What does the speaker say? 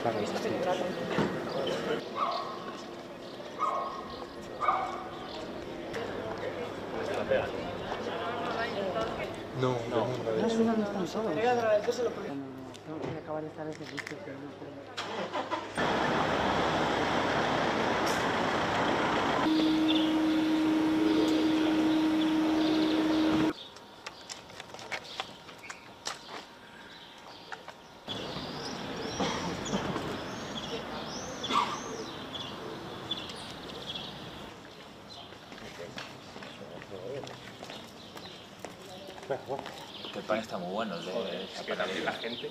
Claro, es así. No, no, no. No están todos. Voy a agradecérselo porque... Tengo que acabar de estar ese visto, pero no puedo. El pan está muy bueno, es que también la gente.